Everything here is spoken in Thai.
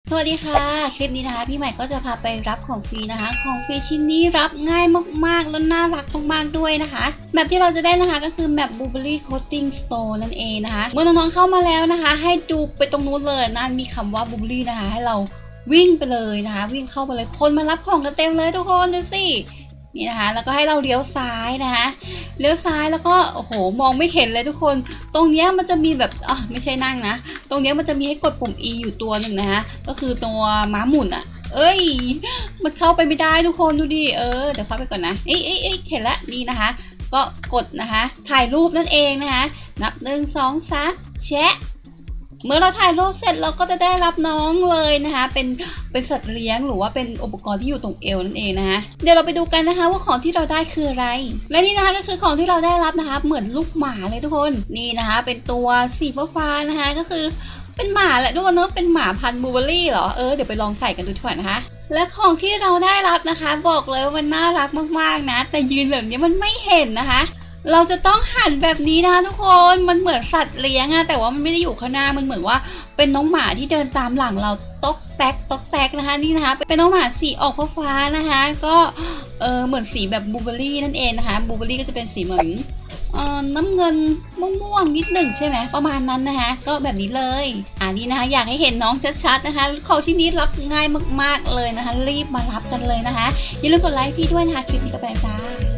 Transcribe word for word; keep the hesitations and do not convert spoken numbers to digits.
สวัสดีค่ะคลิปนี้นะคะพี่ใหม่ก็จะพาไปรับของฟรีนะคะของฟรีชิ้นนี้รับง่ายมากๆแล้วน่ารักมากๆด้วยนะคะแบบที่เราจะได้นะคะก็คือแมป Blueberry Coating Store นั่นเองนะคะเมื่อน้องๆเข้ามาแล้วนะคะให้ดูไปตรงนู้นเลยนั่นมีคำว่า Blueberry นะคะให้เราวิ่งไปเลยนะคะวิ่งเข้าไปเลยคนมารับของกันเต็มเลยทุกคนดูสินี่นะคะแล้วก็ให้เราเลี้ยวซ้ายนะคะเลี้ยวซ้ายแล้วก็โอ้โหมองไม่เห็นเลยทุกคนตรงเนี้ยมันจะมีแบบอ่ะไม่ใช่นั่งนะตรงเนี้ยมันจะมีให้กดปุ่ม E อยู่ตัวหนึ่งนะคะก็คือตัวม้าหมุนอ่ะเอ้ยมันเข้าไปไม่ได้ทุกคนดูดิเออเดี๋ยวเข้าไปก่อนนะเอ้ยเอ้ยเอ้ยเห็นละนี่นะคะก็กดนะคะถ่ายรูปนั่นเองนะคะนับหนึ่งสองสามแชะเมื่อเราถ่ายรูปเสร็จเราก็จะได้รับน้องเลยนะคะเป็นเป็นสัตว์เลี้ยงหรือว่าเป็นอุปกรณ์ที่อยู่ตรงเอวนั่นเองนะคะเดี๋ยวเราไปดูกันนะคะว่าของที่เราได้คืออะไรและนี่นะคะก็คือของที่เราได้รับนะคะเหมือนลูกหมาเลยทุกคนนี่นะคะเป็นตัวสีฟ้าๆนะคะก็คือเป็นหมาแหละทุกคนเนอะเป็นหมาพันธุ์บลูเบอร์รี่เหรอเออเดี๋ยวไปลองใส่กันดูดีกว่านะคะและของที่เราได้รับนะคะบอกเลยว่ามันน่ารักมากๆนะแต่ยืนแบบนี้มันไม่เห็นนะคะเราจะต้องหันแบบนี้นะทุกคนมันเหมือนสัตว์เลี้ยงอะแต่ว่ามันไม่ได้อยู่ข้างหน้ามันเหมือนว่าเป็นน้องหมาที่เดินตามหลังเราตอกแตกตอกแตกนะคะนี่นะคะเป็นน้องหมาสีออกฟ้าๆนะคะก็เออเหมือนสีแบบบลูเบอร์รี่นั่นเองนะคะบลูเบอร์รี่ก็จะเป็นสีเหมือนเอ่อน้ำเงินม่วงๆนิดหนึ่งใช่ไหมประมาณนั้นนะคะก็แบบนี้เลยอ่านี่นะคะอยากให้เห็นน้องชัดๆนะคะของชิ้นนี้รับง่ายมากๆเลยนะคะรีบมารับกันเลยนะคะอย่าลืมกดไลค์พี่ด้วยนะคะคลิปนี้ก็ไปจ้า